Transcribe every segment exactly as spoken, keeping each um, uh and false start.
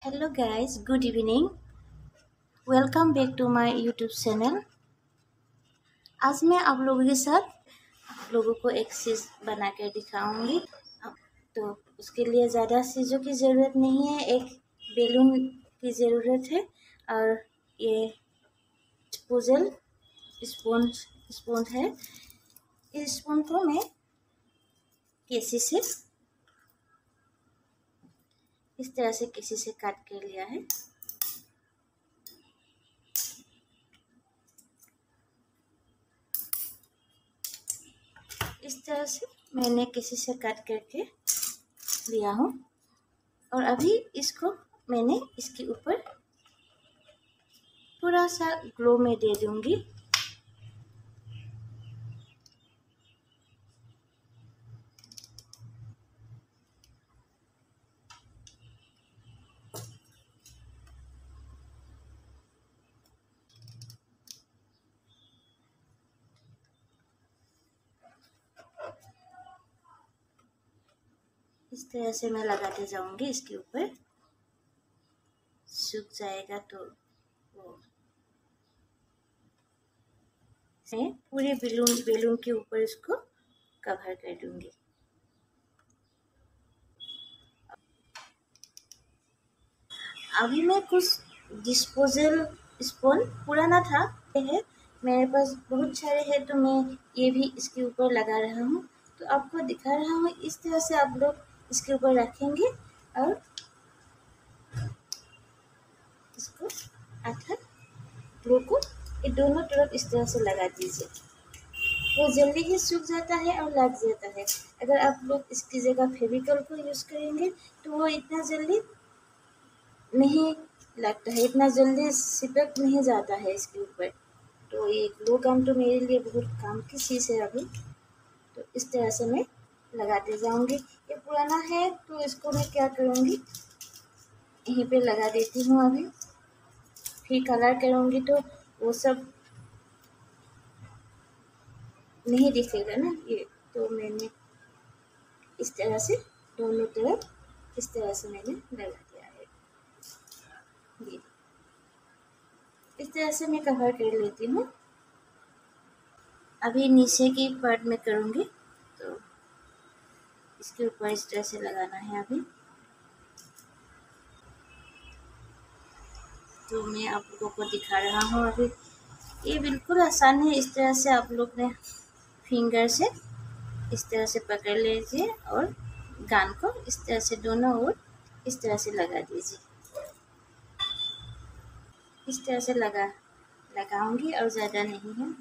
Hello guys, good evening. Welcome back to my YouTube channel. आज मैं आप लोगों के साथ आप लोगों को एक चीज़ बना कर दिखाऊंगी। तो उसके लिए ज़्यादा चीज़ों की ज़रूरत नहीं है, एक बेलून की ज़रूरत है और ये डिस्पोजल स्पून स्पून है। इस स्पून को मैं केसी से इस तरह से केसी से काट कर लिया है। इस तरह से मैंने किसी से काट करके लिया हूँ और अभी इसको मैंने इसके ऊपर थोड़ा सा ग्लो में दे दूंगी। इस तरह से मैं लगाते जाऊंगी। इसके ऊपर सूख जाएगा तो वो मैं पूरे बेलून बेलून के ऊपर इसको कवर कर दूंगी। अभी मैं कुछ डिस्पोजल स्पून पुराना था है मेरे पास बहुत सारे हैं, तो मैं ये भी इसके ऊपर लगा रहा हूँ। तो आपको दिखा रहा हूँ, इस तरह से आप लोग इसके ऊपर रखेंगे और इसको आधा ग्लू को ये दोनों तरफ इस तरह से लगा दीजिए। वो जल्दी ही सूख जाता है और लग जाता है। अगर आप लोग इसकी जगह फेविकॉल को यूज़ करेंगे तो वो इतना जल्दी नहीं लगता है, इतना जल्दी चिपक नहीं जाता है इसके ऊपर। तो ये ग्लू गन तो मेरे लिए बहुत काम की चीज़ है अभी। तो इस तरह से मैं लगाते जाऊंगी। ये पुराना है तो इसको मैं क्या करूँगी, यहीं पे लगा देती हूँ। अभी फिर कलर करूँगी तो वो सब नहीं दिखेगा ना ये। तो मैंने इस तरह से दोनों तरफ इस तरह से मैंने लगा दिया है। ये इस तरह से मैं कवर कर लेती हूँ। अभी नीचे की पार्ट में करूँगी तो इसके ऊपर इस तरह से लगाना है। अभी तो मैं आप लोगों को दिखा रहा हूँ। अभी ये बिल्कुल आसान है। इस तरह से आप लोग ने फिंगर से इस तरह से पकड़ लीजिए और गन को इस तरह से दोनों ओर इस तरह से लगा दीजिए। इस तरह से लगा लगाऊंगी और ज़्यादा नहीं है।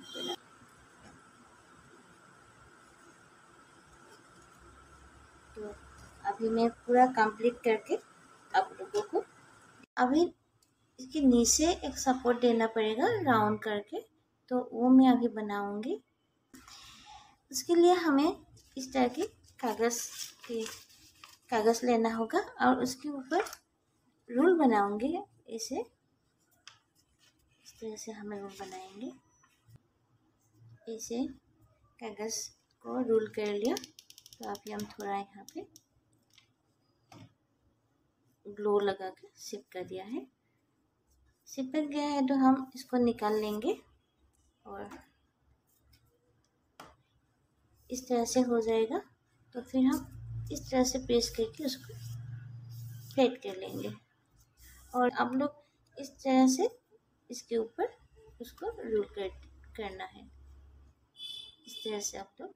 तो अभी मैं पूरा कंप्लीट करके आप लोगों को अभी इसके नीचे एक सपोर्ट देना पड़ेगा राउंड करके, तो वो मैं अभी बनाऊंगी। उसके लिए हमें इस तरह के कागज़ के कागज़ लेना होगा और उसके ऊपर रूल बनाऊंगी। इसे इस तरह से हमें रूल बनाएंगे। इसे कागज़ को रूल कर लिया तो अभी हम थोड़ा यहाँ पे ग्लो लगा के चिपका दिया है। चिपक गया है तो हम इसको निकाल लेंगे और इस तरह से हो जाएगा। तो फिर हम इस तरह से प्रेस करके उसको फ्लैट कर लेंगे और आप लोग इस तरह से इसके ऊपर उसको रोल कर करना है। इस तरह से आप लोग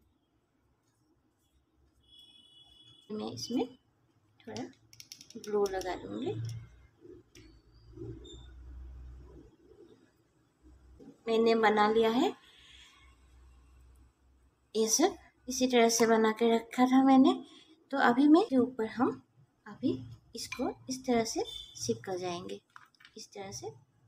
मैं इसमें थोड़ा ग्लो लगा दूंगी। मैंने बना लिया है ये सब, इसी तरह से बना के रखा था मैंने। तो अभी मैं के ऊपर हम अभी इसको इस तरह से चिपका जाएंगे। इस तरह से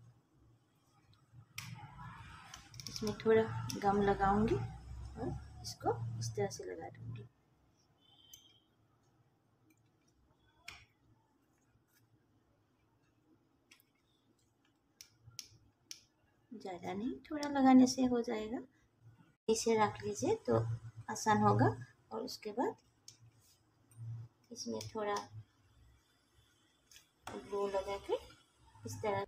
इसमें थोड़ा गम लगाऊंगी और इसको इस तरह से लगा दूंगी। ज़्यादा नहीं, थोड़ा लगाने से हो जाएगा। इसे रख लीजिए तो आसान होगा। और उसके बाद इसमें थोड़ा ग्लू लगा के इस तरह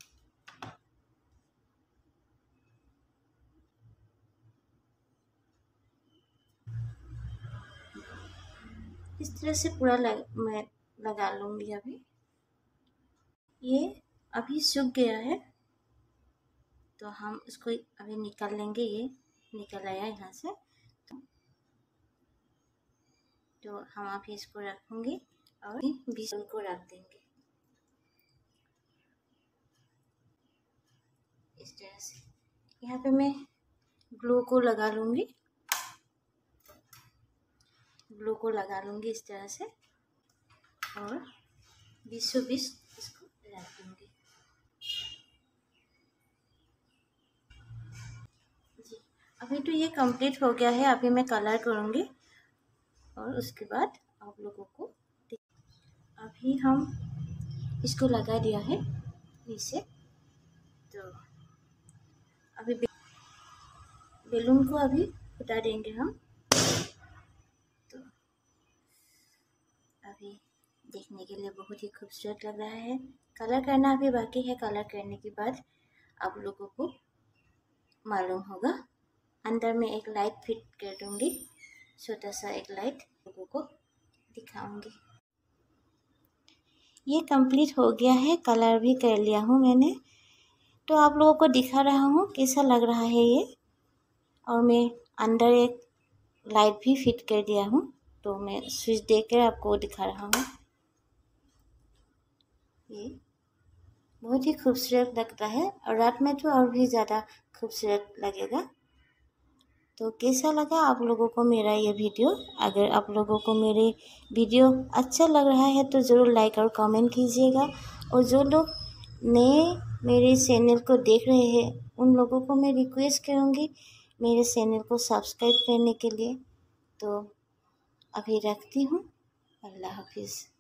इस तरह से पूरा लग, मैं लगा लूँगी। अभी ये अभी सूख गया है तो हम इसको अभी निकाल लेंगे। ये निकल आया यहाँ से, तो हम अभी इसको रखेंगे और बीस को रख देंगे इस तरह से। यहाँ पे मैं ग्लू को लगा लूँगी, ग्लू को लगा लूँगी इस तरह से और बीसों बीस इसको रख दूँगी। जी अभी तो ये कंप्लीट हो गया है। अभी मैं कलर करूँगी और उसके बाद आप लोगों को अभी हम इसको लगा दिया है नीचे। तो अभी बैलून को अभी उतार देंगे हम। तो अभी देखने के लिए बहुत ही खूबसूरत लग रहा है। कलर करना अभी बाकी है। कलर करने के बाद आप लोगों को मालूम होगा। अंदर में एक लाइट फिट कर दूंगी, छोटा सा एक लाइट लोगों को दिखाऊंगी। ये कंप्लीट हो गया है, कलर भी कर लिया हूँ मैंने। तो आप लोगों को दिखा रहा हूँ कैसा लग रहा है ये। और मैं अंदर एक लाइट भी फिट कर दिया हूँ, तो मैं स्विच देकर आपको दिखा रहा हूँ। ये बहुत ही खूबसूरत लगता है और रात में तो और भी ज़्यादा खूबसूरत लगेगा। तो कैसा लगा आप लोगों को मेरा ये वीडियो? अगर आप लोगों को मेरे वीडियो अच्छा लग रहा है तो ज़रूर लाइक और कमेंट कीजिएगा। और जो लोग नए मेरे चैनल को देख रहे हैं उन लोगों को मैं रिक्वेस्ट करूँगी मेरे चैनल को सब्सक्राइब करने के लिए। तो अभी रखती हूँ। अल्लाह हाफिज़।